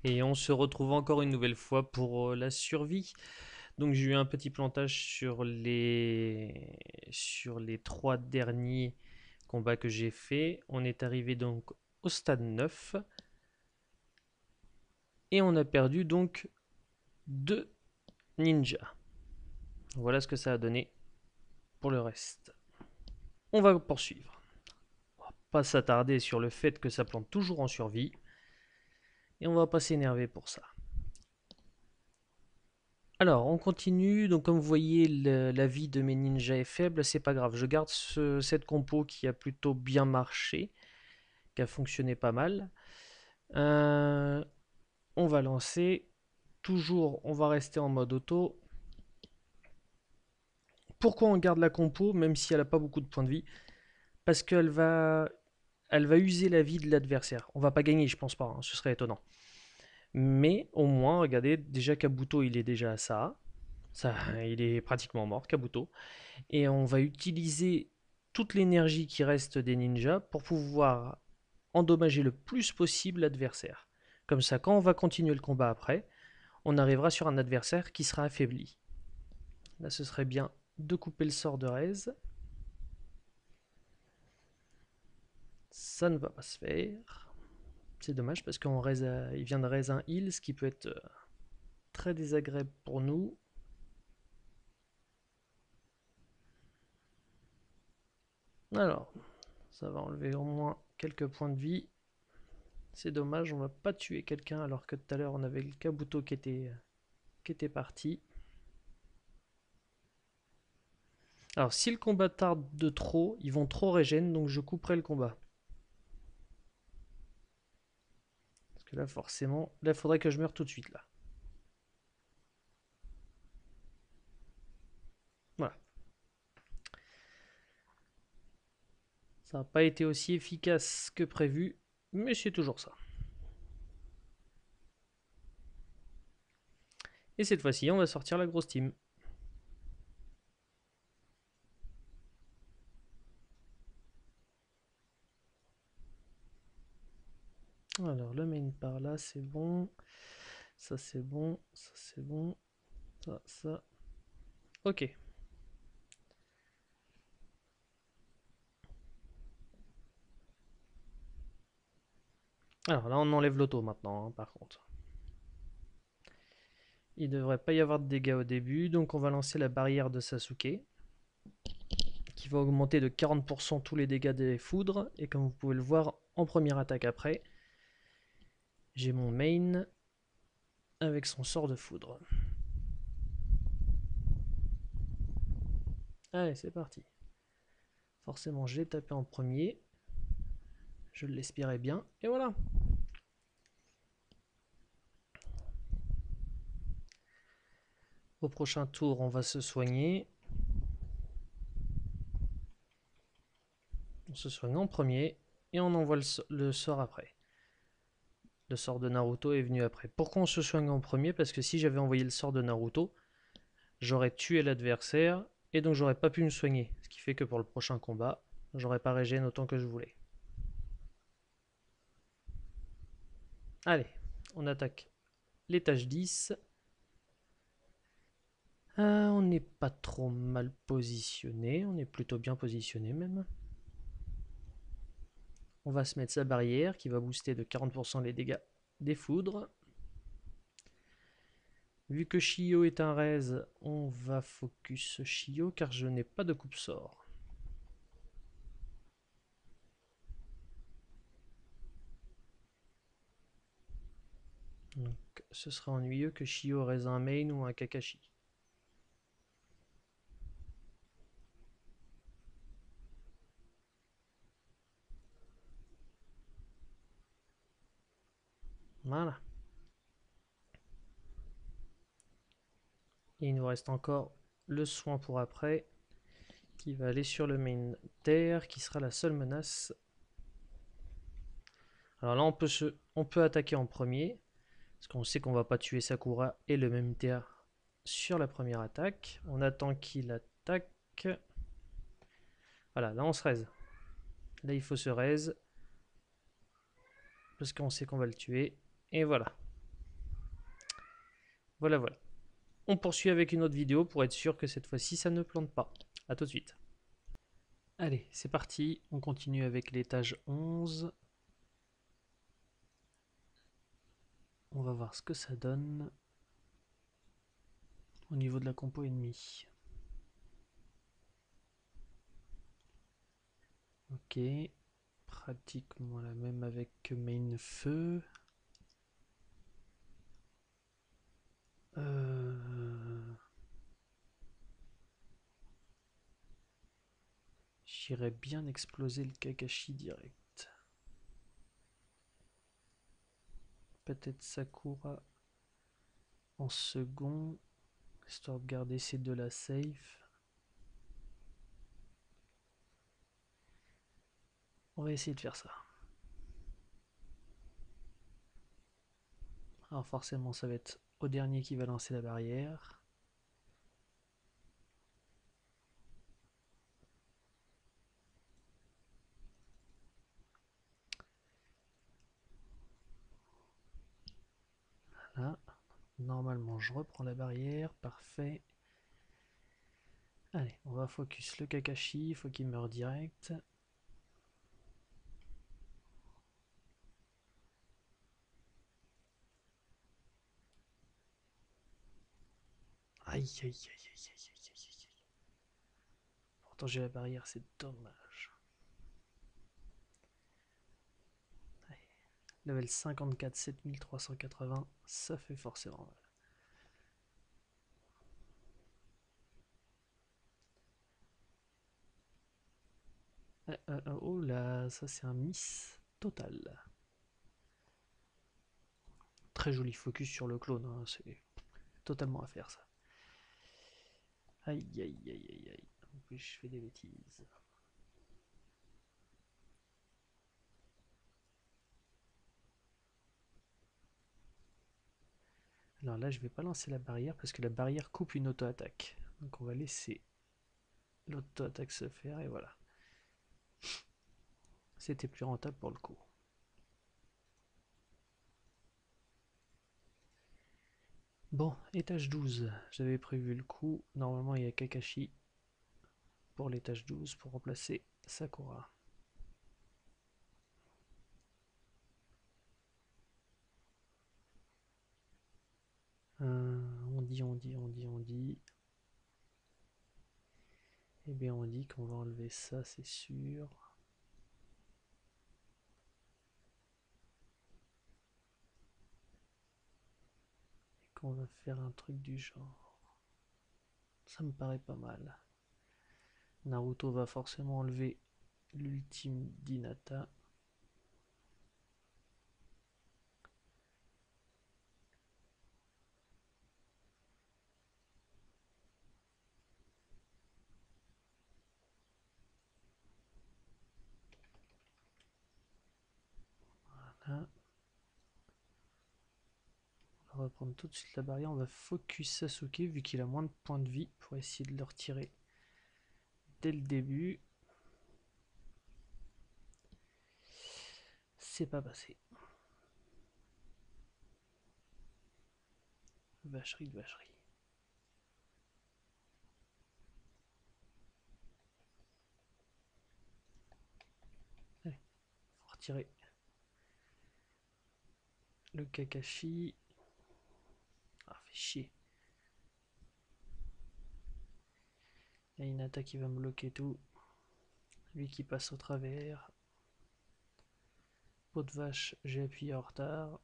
Et on se retrouve encore une nouvelle fois pour la survie. Donc j'ai eu un petit plantage sur les 3 derniers combats que j'ai fait. On est arrivé donc au stade 9 et on a perdu donc 2 ninjas. Voilà ce que ça a donné pour le reste. On va poursuivre. On va pas s'attarder sur le fait que ça plante toujours en survie et on va pas s'énerver pour ça. Alors, on continue. Donc, comme vous voyez, la vie de mes ninjas est faible. C'est pas grave. Je garde cette compo qui a plutôt bien marché, qui a fonctionné pas mal. Euh, on va lancer. Toujours, on va rester en mode auto. Pourquoi on garde la compo, même si elle n'a pas beaucoup de points de vie? Parce elle va user la vie de l'adversaire. On va pas gagner, je pense pas. Hein, ce serait étonnant. Mais au moins, regardez, déjà Kabuto, il est déjà à ça. Ça, il est pratiquement mort, Kabuto. Et on va utiliser toute l'énergie qui reste des ninjas pour pouvoir endommager le plus possible l'adversaire. Comme ça, quand on va continuer le combat après, on arrivera sur un adversaire qui sera affaibli. Là, ce serait bien de couper le sort de Rez. Ça ne va pas se faire. C'est dommage parce qu'il vient de Rez un heal, ce qui peut être très désagréable pour nous. Alors, ça va enlever au moins quelques points de vie. C'est dommage, on va pas tuer quelqu'un alors que tout à l'heure on avait le Kabuto qui était parti. Alors si le combat tarde de trop, ils vont trop régène, donc je couperai le combat. Parce que là forcément, là il faudrait que je meure tout de suite là. Voilà. Ça n'a pas été aussi efficace que prévu, mais c'est toujours ça. Et cette fois-ci, on va sortir la grosse team. Alors le main par là, c'est bon. Ça c'est bon, ça c'est bon. Ça. Ok. Alors là, on enlève l'auto maintenant, hein, par contre. Il ne devrait pas y avoir de dégâts au début, donc on va lancer la barrière de Sasuke, qui va augmenter de 40% tous les dégâts des foudres, et comme vous pouvez le voir en première attaque après, j'ai mon main avec son sort de foudre. Allez, c'est parti. Forcément, je l'ai tapé en premier, je l'espérais bien, et voilà. Au prochain tour, on va se soigner. On se soigne en premier, et on envoie le sort après. Le sort de Naruto est venu après. Pourquoi on se soigne en premier? Parce que si j'avais envoyé le sort de Naruto, j'aurais tué l'adversaire et donc j'aurais pas pu me soigner. Ce qui fait que pour le prochain combat, j'aurais pas régène autant que je voulais. Allez, on attaque l'étage 10. On n'est pas trop mal positionné, on est plutôt bien positionné même. On va se mettre sa barrière qui va booster de 40% les dégâts des foudres. Vu que Shio est un raise, on va focus Shio car je n'ai pas de coupe-sort. Donc ce sera ennuyeux que Shio raise un main ou un Kakashi. Voilà. Et il nous reste encore le soin pour après, qui va aller sur le main terre, qui sera la seule menace. Alors là, on peut attaquer en premier, parce qu'on sait qu'on va pas tuer Sakura et le même terre sur la première attaque. On attend qu'il attaque. Voilà, là on se raise. Là il faut se raise, parce qu'on sait qu'on va le tuer. Et voilà. Voilà, voilà. On poursuit avec une autre vidéo pour être sûr que cette fois-ci ça ne plante pas. A tout de suite. Allez, c'est parti. On continue avec l'étage 11. On va voir ce que ça donne au niveau de la compo ennemie. Ok, pratiquement la même avec main feu. J'irais bien exploser le Kakashi direct. Peut-être Sakura en second, histoire de garder ces deux-là safe. On va essayer de faire ça. Alors forcément ça va être au dernier qui va lancer la barrière. Là, normalement je reprends la barrière, parfait. Allez, on va focus le Kakashi, il faut qu'il meure direct. Aïe aïe aïe aïe aïe aïe aïe. Pourtant j'ai la barrière, c'est dommage. Allez. Level 54, 7380, ça fait forcément mal. Oh là, ça c'est un miss total. Très joli focus sur le clone, hein, c'est totalement à faire ça. Aïe aïe aïe aïe aïe. En plus je fais des bêtises. Alors là je vais pas lancer la barrière parce que la barrière coupe une auto-attaque. Donc on va laisser l'auto-attaque se faire et voilà. C'était plus rentable pour le coup. Bon, étage 12, j'avais prévu le coup. Normalement il y a Kakashi pour l'étage 12 pour remplacer Sakura. On dit, on dit, on dit, on dit. Eh bien on dit qu'on va enlever ça, c'est sûr. Et qu'on va faire un truc du genre. Ça me paraît pas mal. Naruto va forcément enlever l'ultime d'Hinata. Voilà. On va reprendre tout de suite la barrière. On va focus Sasuke vu qu'il a moins de points de vie pour essayer de le retirer dès le début. C'est pas passé. Vacherie de vacherie. Allez, faut retirer le Kakashi. Ah, fait chier. Il y a Hinata qui va me bloquer tout. Lui qui passe au travers. Peau de vache, j'ai appuyé en retard.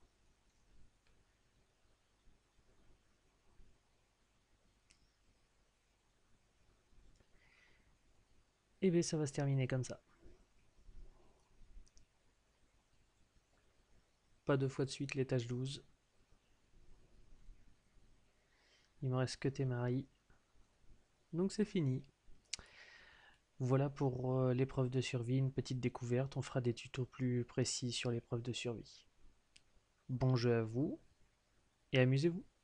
Et bien ça va se terminer comme ça. Pas deux fois de suite l'étage 12. Il me reste que Temari. Donc c'est fini. Voilà pour l'épreuve de survie, une petite découverte. On fera des tutos plus précis sur l'épreuve de survie. Bon jeu à vous et amusez-vous.